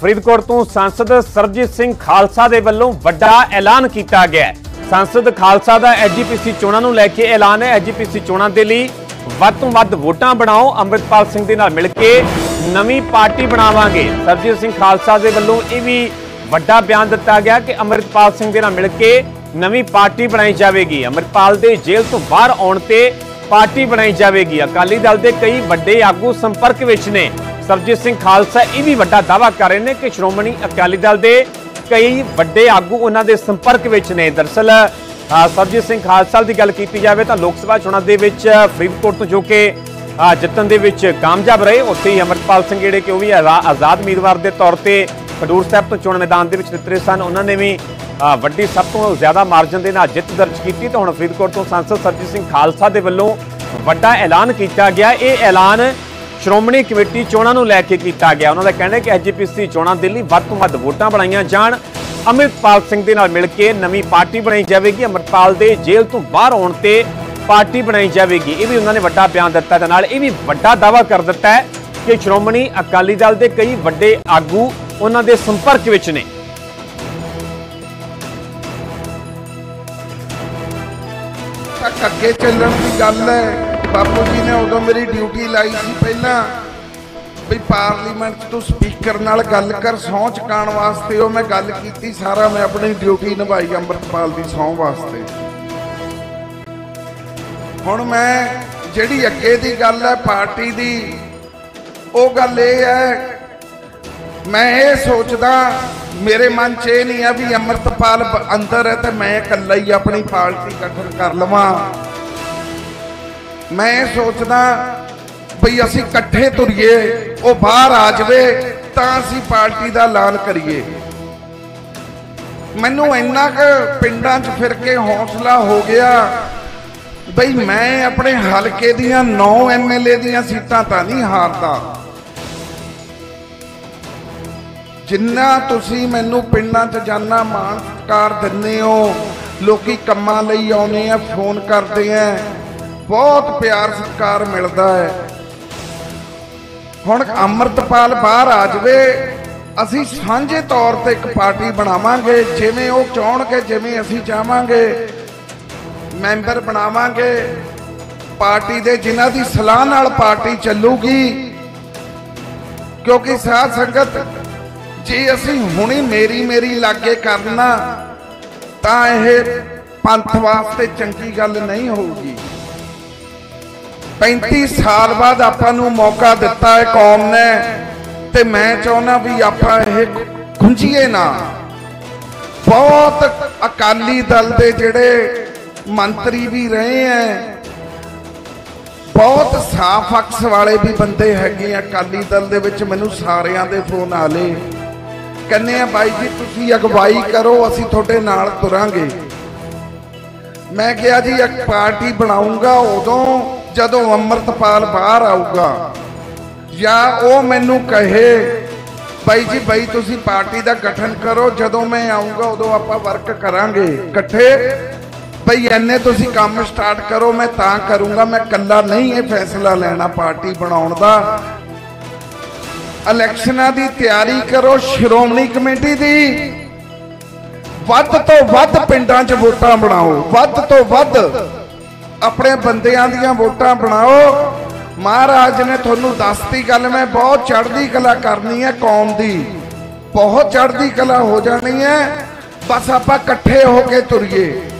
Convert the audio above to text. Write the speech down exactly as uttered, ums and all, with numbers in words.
फरीदकोट तो सांसद सरबजीत सिंह खालसा दे वल्लों वड्डा ऐलान किया गया है। सांसद खालसा का एच जी पी सी चोणां नूं लैके ऐलान है। एच जी पी सी चोणां दे लई वध तों वध वोटां बनाओ, अमृतपाल सिंह दे नाल मिल के नवीं पार्टी बनावांगे। सरबजीत सिंह खालसा दे वल्लों इह वी वड्डा बयान दिता गया कि अमृतपाल सिंह दे नाल मिल के नवीं पार्टी बनाई जाएगी। अमृतपाल दे जेल तो बाहर आउण ते पार्टी बनाई जाएगी। अकाली दल के कई वड्डे आगू संपर्क विच ने। सरबजीत सिंह खालसा यह भी वड्डा दावा कर रहे हैं कि श्रोमणी अकाली दल के कई वड्डे आगू उन्हां दे संपर्क विच ने। दरअसल सरबजीत सिंह खालसा की गल की जाए तो लोक सभा चोणां दे विच फरीदकोट तो जो कि जितन दे विच कामयाब रहे, उत्थे ही अमृतपाल सिंह जिहड़े कि भी आज़ाद उम्मीदवार के तौर पर खडूर साहब तो चोण मैदान के उतरे सन, उन्होंने भी वड्डी सब तो ज़्यादा मार्जन के नाल जित दर्ज की। तो हुण फरीदकोट तो सांसद सरबजीत सिंह खालसा के वल्लों वड्डा ऐलान किया गया। ये ऐलान श्रोमणी कमेटी चोणां नूं लैके किया गया। उन्होंने कहना है कि एच जी पी सी चोणां दे लई वध तों वध वोटां बनाईयां जाण, अमृतपाल सिंह दे नाल मिल के नवीं पार्टी बनाई जाएगी। अमृतपाल दे जेल तो बाहर आउण ते पार्टी बनाई जाएगी। ये भी उन्होंने वड्डा बयान दिता है। नाल ये भी वड्डा दावा कर दिता है कि श्रोमणी अकाली दल के कई वड्डे आगू उन्हां दे संपर्क विच ने। अगे चलण की गल है। बापू जी ने उदों मेरी ड्यूटी लाई सी पहला भी पार्लीमेंट तो स्पीकर नाल गल कर सौं चुकाउण वास्ते, वो मैं गल की सारा मैं अपनी ड्यूटी निभाई अमृतपाल की सौं वास्ते। हुण मैं जिहड़ी अगे दी गल है पार्टी दी, वो गल ये है मैं ये सोचदा मेरे मन च ये नहीं है भी अमृतपाल अंदर है तो मैं इकल्ला ही अपनी पार्टी गठन कर लवां। मैं ये सोचदा बई असीं इकट्ठे तुरीए, वो बाहर आ जाए तां असीं पार्टी का ऐलान करिए। मैनूं इन्ना क पिंडां च फिर के हौसला हो गया बई मैं अपने हलके दियां नौ एम एल ए दियां सीटां तां नहीं हारदा। जिन्ना तुसी मैनू पिंडां च जाना मान सत्कार दिंदे हो, लोकी कम्मां लई आउंदे आ, फोन करते हैं, बहुत प्यार सत्कार मिलता है। हुण अमृतपाल बाहर आ जाए, असीं सांझे तौर पर एक पार्टी बनावांगे, जिवें वो चाहणगे जिवें असीं चाहांगे मैंबर बनावांगे पार्टी दे, जिन्हां दी सलाह नाल पार्टी चलूगी। क्योंकि साध संगत जे असीं हुणे मेरी मेरी लागे करना तां इह पंथ वास्ते चंगी गल नहीं होगी। पैंती साल बाद आपां नूं मौका दिता है कौम ने, ते मैं चाहुंदा भी आपां इह खुंझीए ना। बहुत अकाली दल दे जिहड़े मंत्री भी रहे हैं, बहुत साफ अक्स वाले भी बंदे हैगे अकाली दल दे विच। मैनूं सारियां दे फोन आले कहने आ बाई जी तुसी अगवाई करो, असी थोड़े नाल तुरांगे। मैं कहा जी एक पार्टी बनाऊंगा उदों जदों अमृतपाल बाहर आऊगा, या वो मैनू कहे बाई जी बाई तुसी पार्टी का गठन करो, जदों मैं आऊंगा उदों आपां वर्क करांगे इकट्ठे। बई इन्ने तुसी काम स्टार्ट करो, मैं तां करूंगा, मैं कल्ला नहीं ये फैसला लेना पार्टी बनाउण दा। इलैक्शनां दी तैयारी करो, श्रोमणी कमेटी दी वध तो वध पिंडां च वोटां बनाओ, वध तो वध अपने बंदियां दियां वोटां बनाओ। महाराज ने तुहानूं दसती गल, मैं बहुत चढ़दी कला करनी है कौम दी, बहुत चढ़दी कला हो जानी है, बस आपां इकट्ठे होके तुरीए।